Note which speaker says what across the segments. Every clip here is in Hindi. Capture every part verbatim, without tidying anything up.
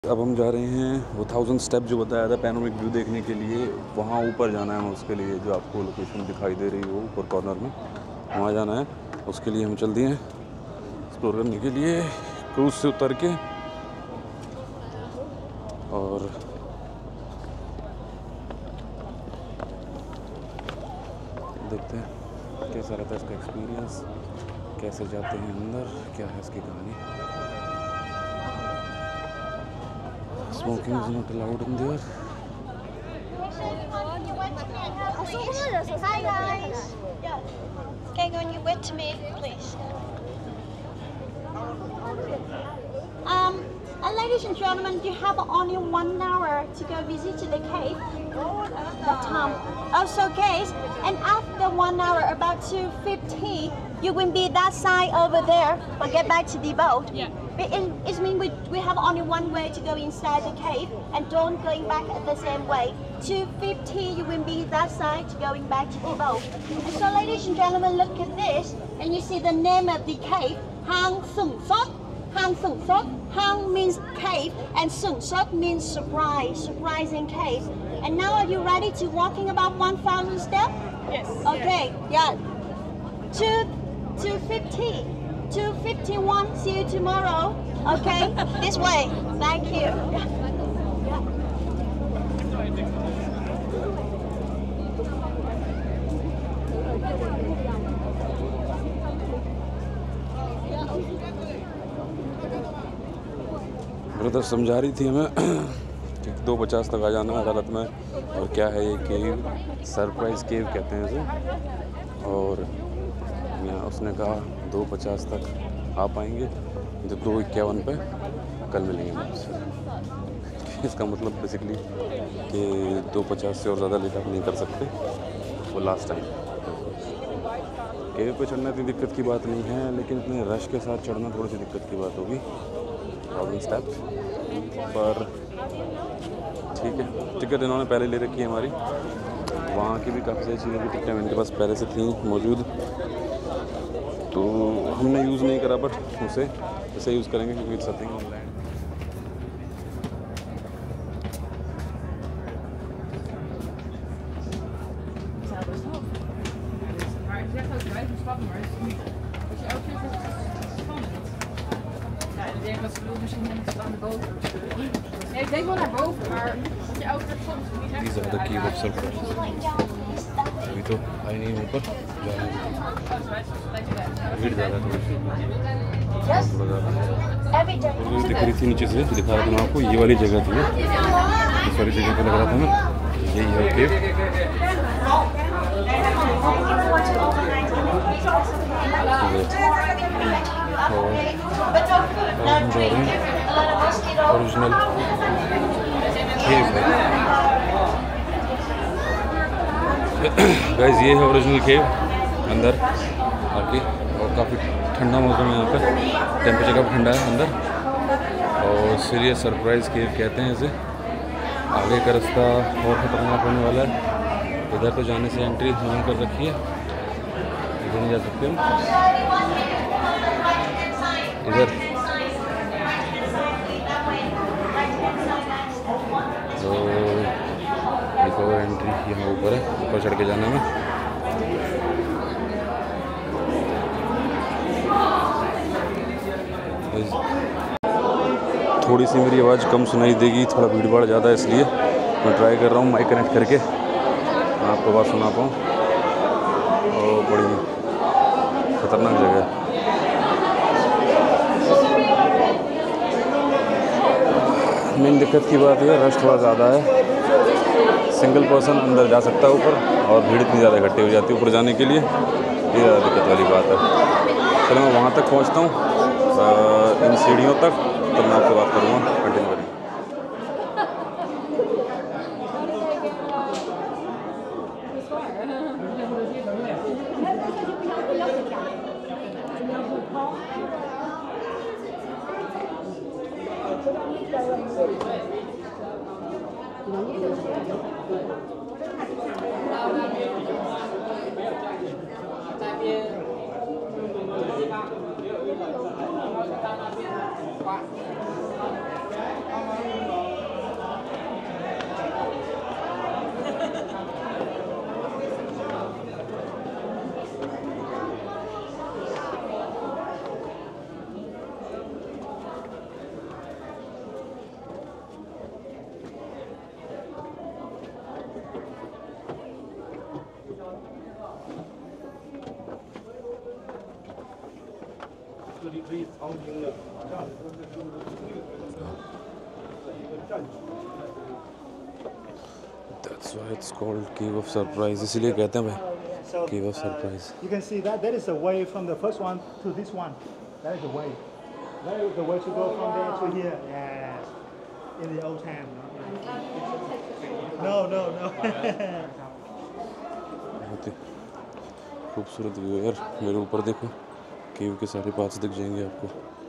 Speaker 1: अब हम जा रहे हैं वो थाउजेंड स्टेप जो बताया था पैनोरामिक व्यू देखने के लिए, वहाँ ऊपर जाना है। उसके लिए जो आपको लोकेशन दिखाई दे रही हो ऊपर कॉर्नर में, वहाँ जाना है। उसके लिए हम चल दिए एक्सप्लोर करने के लिए क्रूज से उतर के, और देखते हैं कैसा रहता है इसका एक्सपीरियंस, कैसे जाते हैं अंदर, क्या है इसकी कहानी। Smoking is not allowed in there.
Speaker 2: Hi guys. Can you with me, please? Um, and ladies and gentlemen, you have only one hour to go visit the cave. The time. Also, guys, and after one hour, about two fifty, you will be that side over there. But get back to the boat. Yeah. It, it means we, we have only one way to go inside the cave, and don't going back at the same way. two fifty, you will be that side going back to the boat. And so, ladies and gentlemen, look at this, and you see the name of the cave, Hang Sung Sok. Hang Sung Sok. Hang means cave, and Sung Sok means surprise, surprising cave. And now, are you ready to walking about one thousand steps?
Speaker 3: Yes.
Speaker 2: Okay. Yeah. Two two fifty. two fifty-one, see you tomorrow. Okay, this way. Thank you.
Speaker 1: Brother समझा रही थी हमें कि दो पचास तक आ जाना अदालत में, और क्या है ये केव, सरप्राइज केव कहते हैं इसे। और यहाँ उसने कहा दो पचास तक आ पाएंगे, जो दो इक्यावन पे कल मिलेंगे मुझसे। इसका मतलब बेसिकली कि दो पचास से और ज़्यादा लेट आप नहीं कर सकते, वो लास्ट टाइम। केव पे चढ़ना इतनी दिक्कत की बात नहीं है, लेकिन इतने रश के साथ चढ़ना थोड़ी सी दिक्कत की बात होगी। थाउजेंड स्टेप्स पर ठीक है, टिकट इन्होंने पहले ले रखी है हमारी। वहाँ की भी काफ़ी सारी चीज़ों की टिकटें इनके पास पहले से थी मौजूद, तो हमने यूज़ नहीं करा, बट उसे इसे यूज़ करेंगे क्योंकि it's something online.
Speaker 3: Nee, ik denk wel naar boven, maar dat je elke keer soms niet echt.
Speaker 1: These are the cave of surprise. अभी तो आए नहीं ऊपर, जा रहे हैं। भीड़ ज़्यादा है थोड़ी सी, थोड़ा ज़्यादा। और जो दिख रही थी नीचे से, दिखा रहा था मैं आपको, ये वाली जगह थी, इस वाली जगह पे लग रहा था ना, यही है केव। और हम जा रहे हैं ओरिजिनल केव है। गाइस ये है ओरिजिनल केव अंदर आके, और काफ़ी ठंडा मौसम है यहाँ पर, टेम्परेचर काफ़ी ठंडा है अंदर। और सीरियस सरप्राइज केव कहते हैं इसे। आगे का रास्ता और ख़तरनाक होने वाला है। इधर तो जाने से एंट्री ऑन कर रखी है, इधर नहीं जा सकते हम। इधर तो एक और एंट्री यहाँ ऊपर है, ऊपर चढ़ के जाना है। थोड़ी सी मेरी आवाज़ कम सुनाई देगी, थोड़ा भीड़ भाड़ ज़्यादा है, इसलिए मैं ट्राई कर रहा हूँ माइक कनेक्ट करके मैं आपको आवाज़ सुना पाऊँ। और बड़ी ख़तरनाक जगह है। मेन दिक्कत की बात यह है, रश थोड़ा ज़्यादा है। सिंगल पर्सन अंदर जा सकता है ऊपर, और भीड़ इतनी ज़्यादा इकट्ठी हो जाती है ऊपर जाने के लिए, ये ज़्यादा दिक्कत वाली बात है। चलो मैं वहाँ तक पहुँचता हूँ, इन सीढ़ियों तक, तो मैं आपसे बात करूँगा, कंटिन्यू करेंगे। That's why it's called Cave of Surprise. इसीलिए कहते हैं भाई
Speaker 4: So,
Speaker 1: Cave of
Speaker 4: uh,
Speaker 1: Surprise.
Speaker 4: you can see that that is the way from the first one to this one. That is the way. That is the way to go from there to here. Yes. In the old town. No, no, no.
Speaker 1: बहुत ही खूबसूरत व्यू है यार। मेरे ऊपर देखो, केव के सारे पार्ट्स दिख जाएंगे आपको।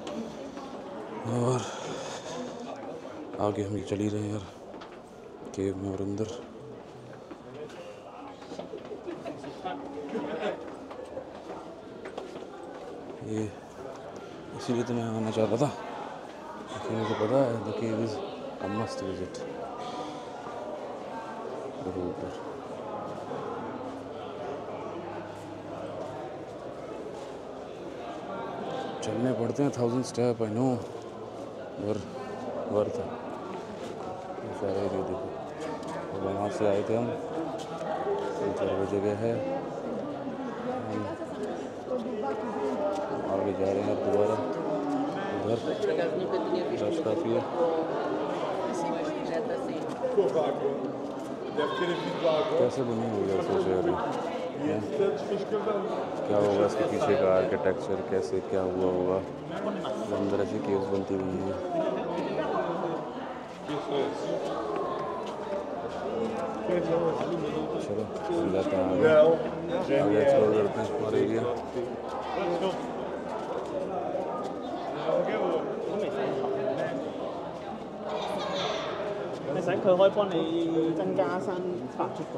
Speaker 1: और आगे हम ये चल ही रहे हैं यार केव में और अंदर। ये इसीलिए तो मैं आना चाहता था, लेकिन मुझे पता है the cave is a must visit. देखो ऊपर चलने पड़ते हैं थाउजेंड स्टेप, आई नो, पर वर्थ है। सारे एरिया देखो, और वहाँ से आए थे हम, चार बजे गए हैं, हम आगे जा रहे हैं दोबारा उधर। रश काफ़ी है। कैसे बनी हुई है सोच रहे हैं क्या होगा इसके पीछे का आर्किटेक्चर, कैसे क्या हुआ होगा। अंदर ऐसी केव्स बनती हुई हैं। चलो जाते हैं आगे, आगे एक्सप्लोर करते हैं हमारे area.
Speaker 4: 你使佢可以幫你增加新發速度。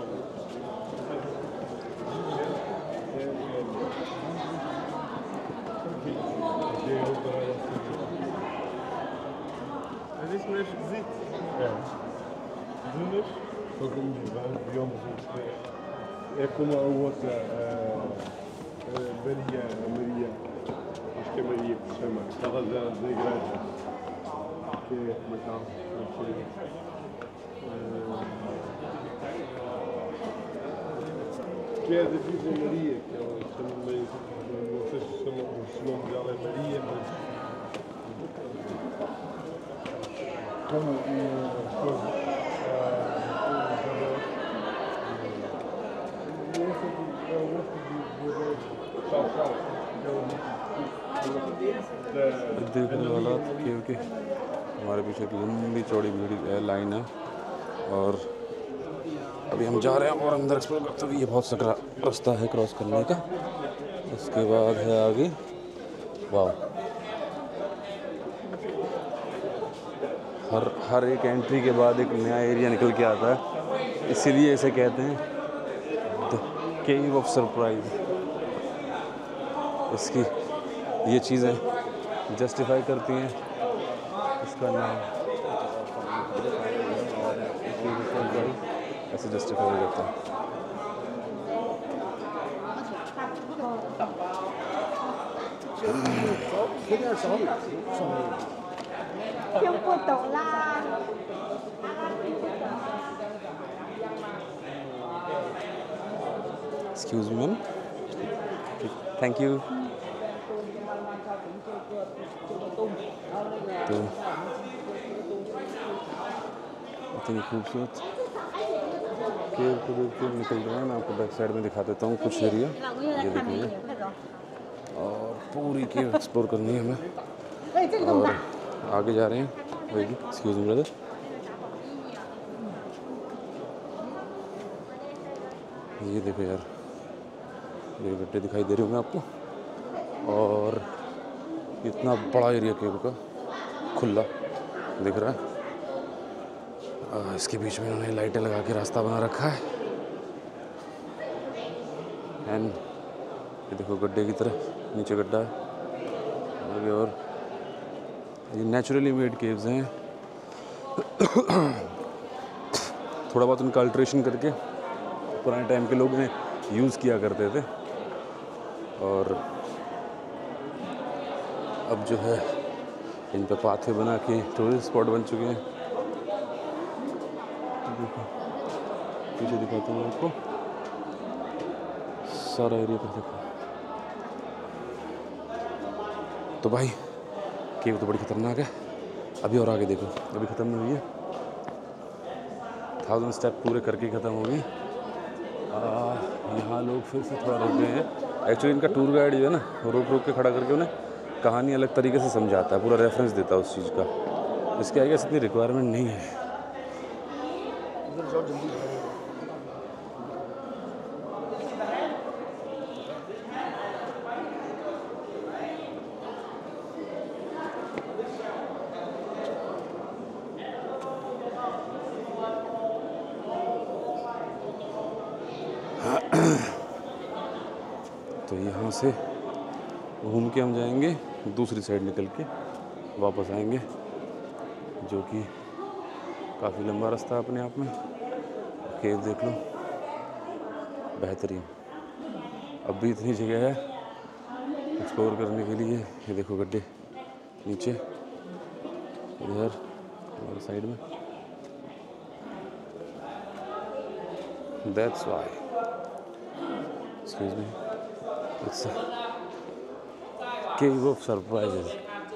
Speaker 5: Het is maar even zit. Ja. Doeners, só como biomas é como a outra, a Maria, a Maria, acho que é Maria que se chama, estava da, da igreja, que é como é que que é da Virgem Maria, que ela chama meio, não sei se o nome dela é Maria, mas como as coisas,
Speaker 1: देखने वाला केव के हमारे पीछे एक लंबी चौड़ी भीड़ लाइन है, और अभी हम जा रहे हैं और अंदर एक्सप्लोर करते हुए। ये बहुत सकरा रास्ता है क्रॉस करने का। उसके बाद है आगे, वाह, हर हर एक एंट्री के बाद एक नया एरिया निकल के आता है, इसीलिए इसे कहते हैं द केव ऑफ सरप्राइज। इसकी ये चीज़ें जस्टिफाई करती हैं इसका नाम, ऐसे जस्टिफाई करता है।
Speaker 2: 跳不懂啦。
Speaker 1: Excuse me, ma'am. Thank you. तो इतनी खूबसूरत केव को देख के निकल रहे हैं। मैं आपको बैक साइड में दिखा देता हूँ कुछ एरिया, ये देखिए। और पूरी केव एक्सप्लोर करनी है हमें, और आगे जा रहे हैं। एक्सक्यूज मी ब्रदर, ये देखो यार, ये गड्ढे दिखाई दे रहे होंगे आपको, और इतना बड़ा एरिया केव का खुला दिख रहा है। आ, इसके बीच में उन्होंने लाइटें लगा के रास्ता बना रखा है। एंड ये देखो गड्ढे की तरह नीचे गड्ढा है आगे, और ये नेचुरली मेड केव्स हैं। थोड़ा बहुत उनका अल्ट्रेशन करके पुराने टाइम के लोग ने यूज़ किया करते थे, और अब जो है इन पे पाथे बना के टूरिस्ट स्पॉट बन चुके हैं। देखो पीछे दिखाता हूँ आपको, सारा एरिया पर देखो। तो भाई केव तो बड़ी ख़तरनाक है। अभी और आगे देखो, अभी ख़त्म नहीं हुई है, थाउजेंड स्टेप पूरे करके ख़त्म होगी। यहाँ लोग फिर से थोड़ा रुक गए हैं। एक्चुअली इनका टूर गाइड जो है ना, रोक रोक के खड़ा करके उन्हें कहानी अलग तरीके से समझाता है, पूरा रेफरेंस देता है उस चीज़ का। इसके आगे इतनी रिक्वायरमेंट नहीं है। तो यहाँ से घूम के हम जाएंगे दूसरी साइड निकल के वापस आएंगे, जो कि काफ़ी लंबा रास्ता है अपने आप में। केव देख लो, बेहतरीन। अब भी इतनी जगह है एक्सप्लोर करने के लिए। ये देखो गड्ढे नीचे, इधर हमारे साइड में। That's why, excuse me, it's cave of surprises.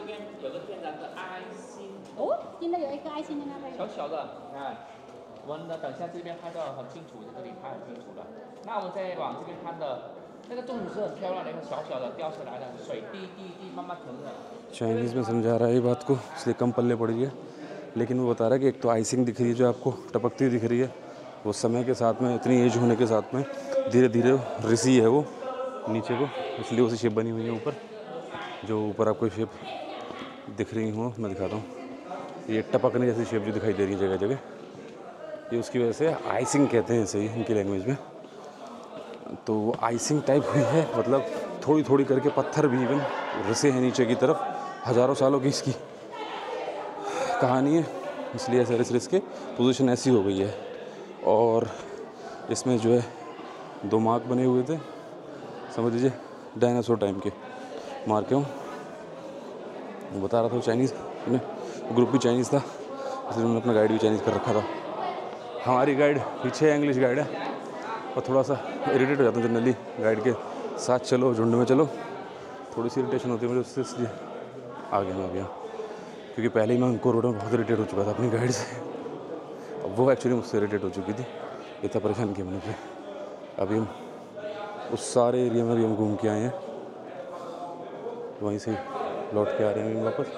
Speaker 2: 哦，现在有一个爱心在那边。
Speaker 6: 小小的，你看，我们的等下这边拍照很清楚，在这里拍很清楚了。那我们再往这边看的，那个种植是很漂亮的，一个小小的掉下来的，水滴滴滴慢慢停的。
Speaker 1: Chinese में समझा रहा है ये बात को, इसलिए कम पल्ले पड़ गई है। लेकिन वो बता रहा है कि एक तो आइसिंग दिख रही है जो आपको टपकती दिख रही है, वो समय के साथ में, इतनी एज होने के साथ में धीरे धीरे रिसी है वो नीचे को, इसलिए उसी शेप बनी हुई है ऊपर। जो ऊपर आपको शेप दिख रही हो, मैं दिखाता हूँ, ये टपकने जैसी शेप जो दिखाई दे रही है जगह जगह, ये उसकी वजह से आइसिंग कहते हैं इसे इनकी लैंग्वेज में। तो वो आइसिंग टाइप हुई है, मतलब थोड़ी थोड़ी करके पत्थर भी इवन रिसे हैं नीचे की तरफ। हज़ारों सालों की इसकी कहानी है, इसलिए ऐसे रिस रिस के पोजीशन ऐसी हो गई है। और इसमें जो है दो मार्क बने हुए थे, समझ लीजिए डायनासोर टाइम के मार के हूँ। बता रहा था चाइनीज़ में, ग्रुप भी चाइनीज़ था, इसलिए उन्होंने अपना गाइड भी चाइनीज़ कर रखा था। हमारी गाइड पीछे इंग्लिश गाइड है, और थोड़ा सा इरिटेट हो जाता हूँ जनरली गाइड के साथ चलो, झुंड में चलो, थोड़ी सी इरिटेशन होती है मुझे उससे, इसलिए आ गया मैं आ गया। क्योंकि पहले ही मैं उनको रोड में बहुत इरिटेट हो चुका था अपनी गाइड से, अब वो एक्चुअली मुझसे इरिटेट हो चुकी थी, इतना परेशान किया मैंने। अभी हम उस सारे एरिया में भी हम घूम के आए हैं, वहीं से लौट के आ रहे हैं वापस।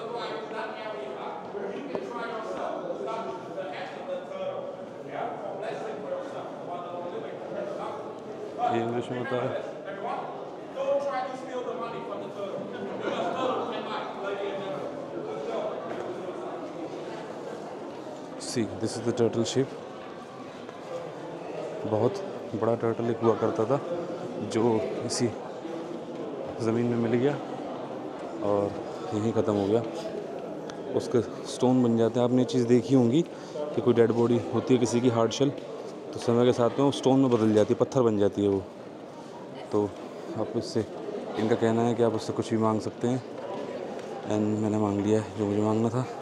Speaker 1: ये इंग्लिश में होता है। See this is the turtle ship. बहुत बड़ा टर्टल एक हुआ करता था जो इसी ज़मीन में मिल गया और यहीं ख़त्म हो गया। उसके स्टोन बन जाते हैं। आपने ये चीज़ देखी होंगी कि कोई डेड बॉडी होती है किसी की हार्ड शेल, तो समय के साथ में वो स्टोन में बदल जाती है, पत्थर बन जाती है वो। तो आप उससे, इनका कहना है कि आप उससे कुछ भी मांग सकते हैं, एंड मैंने मांग लिया है जो मुझे मांगना था।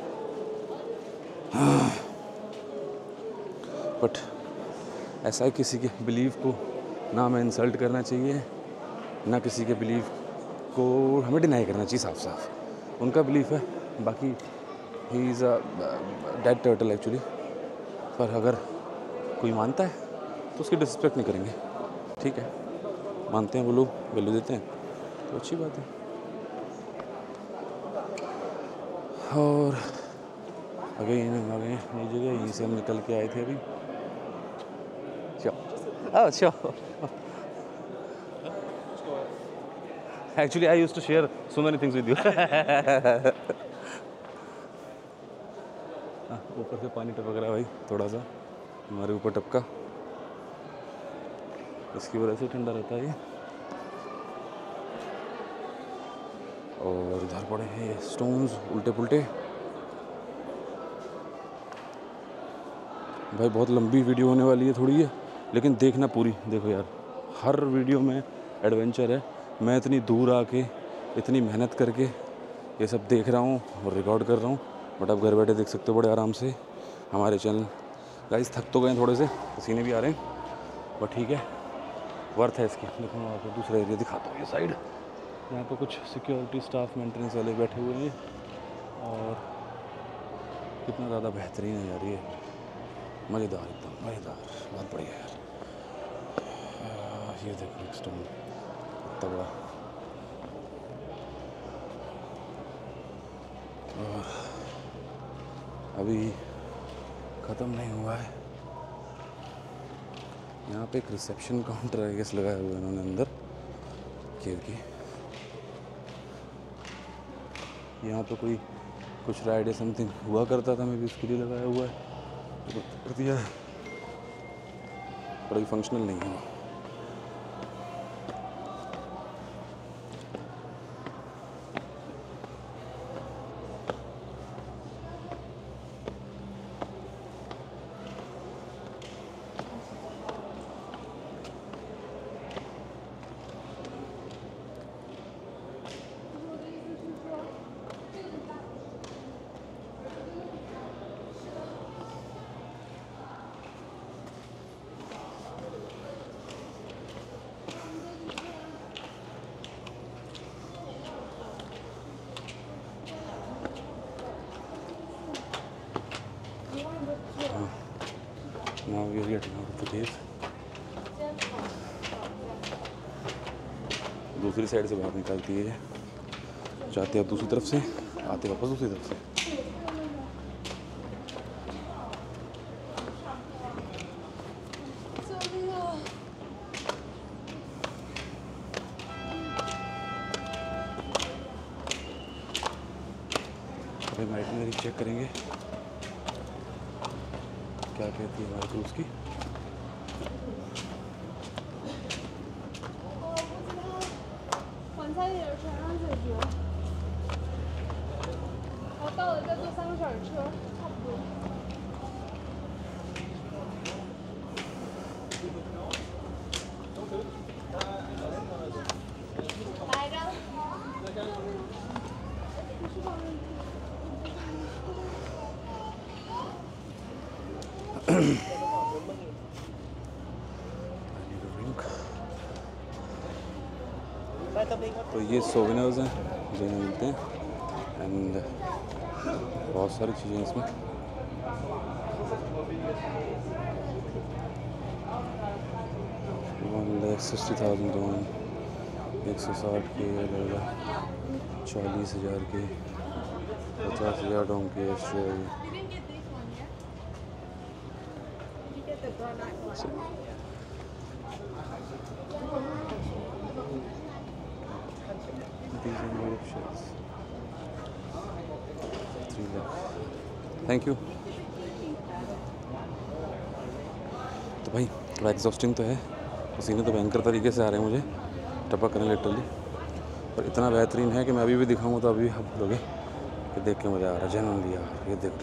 Speaker 1: बट ऐसा है, किसी के बिलीव को ना हमें इंसल्ट करना चाहिए, ना किसी के बिलीव को हमें डिनाई करना चाहिए साफ साफ। उनका बिलीफ है, बाकी he is a dead turtle actually. पर अगर कोई मानता है तो उसकी डिसरिस्पेक्ट नहीं करेंगे, ठीक है। मानते हैं वो लोग, वैल्यू देते हैं, तो अच्छी बात है। और अगर यहीं आ गए नई जगह, यहीं से हम निकल के आए थे अभी। अच्छा, actually I used to share so many things with you. ऊपर से पानी टपक रहा है भाई, थोड़ा सा हमारे ऊपर टपका, इसकी वजह से ठंडा रहता है ये। और इधर पड़े हैं स्टोन्स उल्टे पुल्टे। भाई बहुत लंबी वीडियो होने वाली है थोड़ी है, लेकिन देखना पूरी। देखो यार, हर वीडियो में एडवेंचर है। मैं इतनी दूर आके इतनी मेहनत करके ये सब देख रहा हूँ और रिकॉर्ड कर रहा हूँ, बट आप घर बैठे देख सकते हो बड़े आराम से हमारे चैनल। गाइस थक तो गए थोड़े से, पसीने भी आ रहे हैं, बट ठीक है, वर्थ है इसकी। देखो मैं आपको दूसरा एरिया दिखाता हूँ, ये साइड, यहाँ पे कुछ सिक्योरिटी स्टाफ मेंटेनेंस वाले बैठे हुए हैं। और कितना ज़्यादा बेहतरीन है यार, ये मज़ेदार, एकदम मज़ेदार, बहुत बढ़िया यार। ये देखो एक स्टोन इतना बड़ा, और अभी ख़त्म नहीं हुआ है। यहाँ पे एक रिसेप्शन काउंटर है गेस लगाया हुआ है इन्होंने अंदर, क्योंकि यहाँ पे कोई कुछ राइड या समथिंग हुआ करता था, मैं भी उसके लिए लगाया हुआ है, तो कर दिया है, बड़ा फंक्शनल नहीं है। Now we are getting out of the cave. दूसरी साइड से बाहर निकलती है, जाते आप दूसरी तरफ से, आते वापस दूसरी तरफ से। अभी हम आइटनरी चेक करेंगे क्या कहती है हमारे क्रूज़ की। तो ये सोवेनिर्स हैं जो यहाँ मिलते हैं, एंड बहुत सारी चीज़ें इसमें। One lakh sixty thousand one, एक सौ साठ के, अलग चालीस हज़ार के, पचास हज़ार डोम के, थैंक यू। तो भाई थोड़ा एग्जॉस्टिंग तो है, पसीने तो भयंकर तरीके से आ रहे हैं मुझे, टपक रहे लिटरली, पर इतना बेहतरीन है कि मैं अभी भी दिखाऊँ तो अभी भी आप बोलोगे कि देख के मज़ा आ रहा है जेन्युइनली यार। ये देखो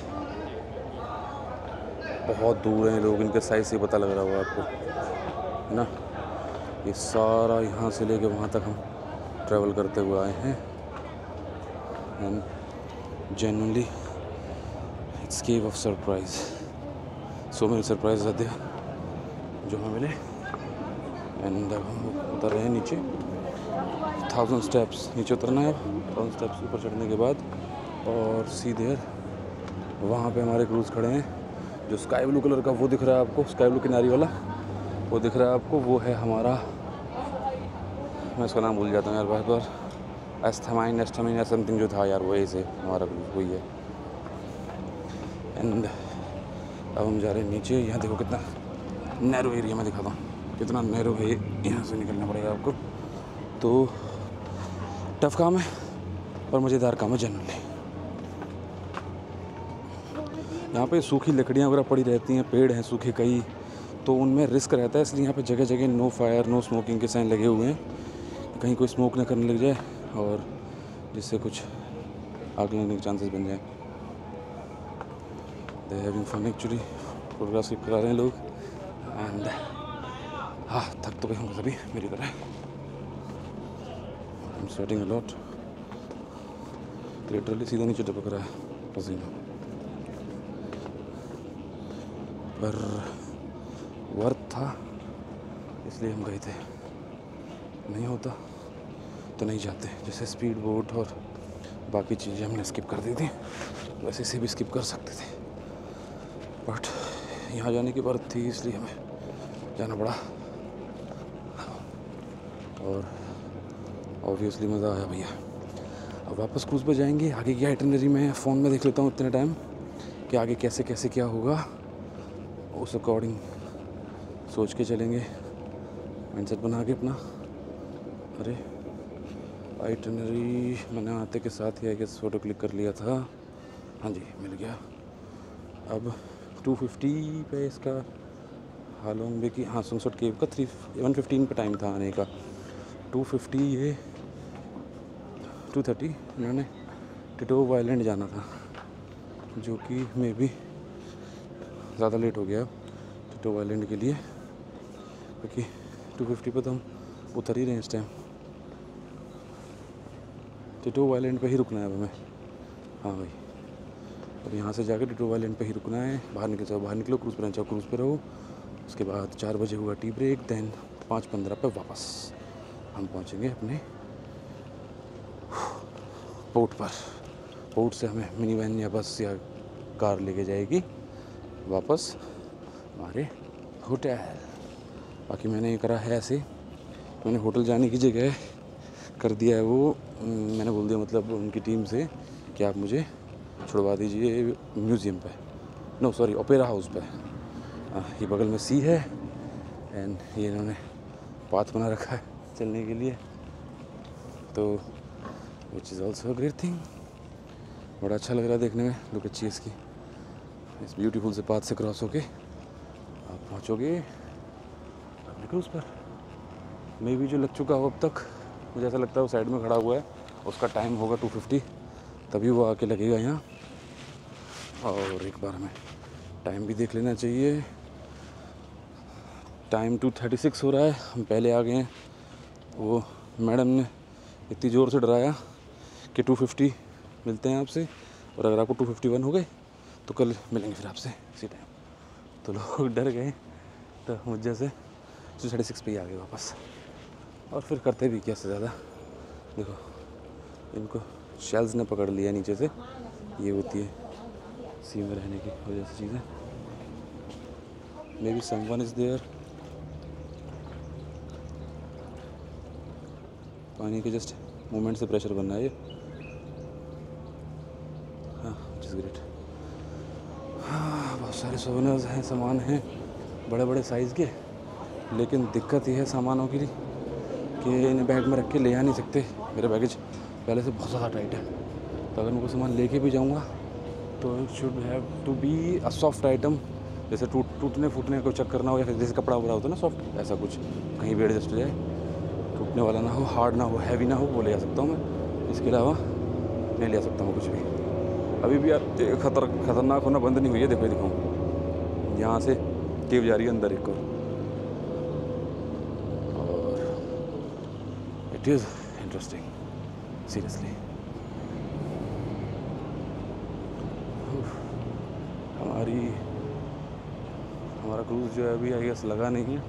Speaker 1: बहुत दूर हैं लोग, इनके साइज़ से पता लग रहा होगा आपको, है ना। ये सारा यहाँ से लेके वहाँ तक हम ट्रैवल करते हुए आए हैं, and genuinely it's cave of surprise. So many surprise आते हैं जो हमें मिले, एंड अब हम उतर रहे हैं नीचे। थाउजेंड स्टेप्स नीचे उतरना है, थाउजेंड स्टेप्स ऊपर चढ़ने के बाद, और सीधे वहाँ पे हमारे क्रूज़ खड़े हैं। जो स्काई ब्लू कलर का वो दिख रहा है आपको, स्काई ब्लू किनारी वाला वो दिख रहा है आपको, वो है हमारा, मैं उसका नाम भूल जाता हूँ यार बार बार, एस्थमाइन एस्थमाइन या समथिंग जो था यार, वही से हमारा क्रूज़ वही है। एंड अब हम जा रहे हैं नीचे। यहाँ देखो कितना नैरो एरिया में दिखाता हूँ, कितना नैरो है, यहाँ से निकलना पड़ेगा आपको। तो टफ काम है और मज़ेदार काम है जनरली। यहाँ पे सूखी लकड़ियाँ वगैरह पड़ी रहती हैं, पेड़ हैं सूखे कई, तो उनमें रिस्क रहता है, इसलिए यहाँ पे जगह जगह नो फायर नो स्मोकिंग के साइन लगे हुए हैं, कहीं कोई स्मोक ना करने लग जाए और जिससे कुछ आग लगने के चांसेस बन जाए। They having fun actually, photographs करा रहे हैं लोग, एंड हाँ थक तो गए होंगे सभी मेरी तरह। I am sweating a lot, literally सीधा नीचे टपक रहा है पसीना, पर वर्थ था इसलिए हम गए थे, नहीं होता तो नहीं जाते। जैसे स्पीड बोट और बाकी चीज़ें हमने स्किप कर दी थी, वैसे से भी स्किप कर सकते थे, बट यहाँ जाने की बात थी इसलिए हमें जाना पड़ा। और ऑब्वियसली मज़ा आया भैया। अब वापस क्रूज़ पे जाएंगे। आगे की आइटनरी में फ़ोन में देख लेता हूँ इतने टाइम कि आगे कैसे कैसे क्या होगा, उस अकॉर्डिंग सोच के चलेंगे, माइंडसेट बना के अपना। अरे आइटनरी मैंने आते के साथ ही आई गेस फ़ोटो क्लिक कर लिया था। हाँ जी, मिल गया। अब टू फिफ्टी पे इसका हालोंग बे की, हाँ सुनसुट केव का थ्री वन फिफ्टीन पे टाइम था आने का। टू फिफ्टी ये टू थर्टी इन्होंने टिटोव आइलैंड जाना था, जो कि मे बी ज़्यादा लेट हो गया टिटोव आइलैंड के लिए, क्योंकि टू फिफ्टी पे तो हम उतर ही रहे हैं इस टाइम। टिटोव आइलैंड पे ही रुकना है अब हमें। हाँ भाई, अब यहाँ से जाकर टिटोव आइलैंड पे ही रुकना है। बाहर निकल जाओ, बाहर निकलो, क्रूज़ पर रहना चाहो क्रूज़ पे रहो। उसके बाद चार बजे हुआ टी ब्रेक, दैन पाँच पंद्रह पे वापस हम पहुँचेंगे अपने पोर्ट पर। पोर्ट से हमें मिनी वैन या बस या कार लेके जाएगी वापस हमारे होटल। बाकी मैंने ये करा है ऐसे, मैंने होटल जाने की जगह कर दिया है वो, मैंने बोल दिया मतलब उनकी टीम से कि आप मुझे छुड़वा दीजिए म्यूज़ियम पे, नो सॉरी ओपेरा हाउस पे। ये बगल में सी है एंड ये इन्होंने पाथ बना रखा है चलने के लिए, तो which is also great thing. बड़ा अच्छा लग रहा है देखने में, लुक अच्छी है इसकी। इस ब्यूटीफुल से पाथ से क्रॉस होके आप पहुँचोगे अपने क्रूज़ पर। मे भी जो लग चुका हो अब तक, मुझे ऐसा लगता है वो साइड में खड़ा हुआ है, उसका टाइम होगा टू फिफ्टी, तभी वो आके लगेगा यहाँ। और एक बार हमें टाइम भी देख लेना चाहिए। टाइम टू थर्टी सिक्स हो रहा है, हम पहले आ गए हैं। वो मैडम ने इतनी ज़ोर से डराया कि टू फिफ्टी मिलते हैं आपसे, और अगर आपको टू फिफ्टी वन हो गए तो कल मिलेंगे फिर आपसे इसी टाइम। तो लोग डर गए, तो मुझ जैसे टू थर्टी सिक्स पे ही आ गए वापस। और फिर करते भी क्या से ज़्यादा, देखो इनको शेल्स ने पकड़ लिया नीचे से, ये होती है सी में रहने की वजह से चीज़ें। Maybe someone is there. पानी के जस्ट मूवमेंट से प्रेशर बनना है ये। हाँ विच इज़ ग्रेट। हाँ बहुत सारे सोवेनिर्स हैं, सामान हैं बड़े बड़े साइज़ के, लेकिन दिक्कत ये है सामानों की कि इन्हें बैग में रख के ले आ नहीं सकते। मेरा बैगेज पहले से बहुत ज़्यादा टाइट है, तो अगर मैं कोई सामान लेके भी जाऊँगा तो it should have to be a soft item, जैसे टूट टूटने फूटने को चेक करना हो, या फिर जैसे कपड़ा वपड़ा होता है ना सॉफ्ट, ऐसा कुछ कहीं भी एडजस्ट हो जाए, टूटने वाला ना हो, हार्ड ना हो, हैवी ना हो, वो ले आ सकता हूँ मैं। इसके अलावा नहीं ले आ सकता हूँ कुछ भी। अभी भी यार खतर खतरनाक होना बंद नहीं हुई है। देखो दिखाऊँ, यहाँ से केव जा रही है अंदर एक और, और इट इज़ इंटरेस्टिंग सीरियसली। हमारी हमारा क्रूज़ जो है अभी आई गेस लगा नहीं है।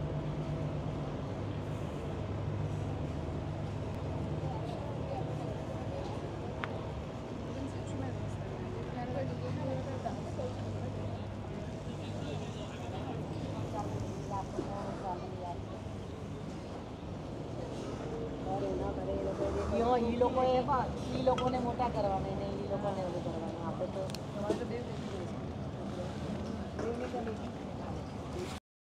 Speaker 7: ये लोगों ने ये लोगों ने मोटा करवाना नहीं, ये लोगों ने वो करवाना। यहाँ पे तो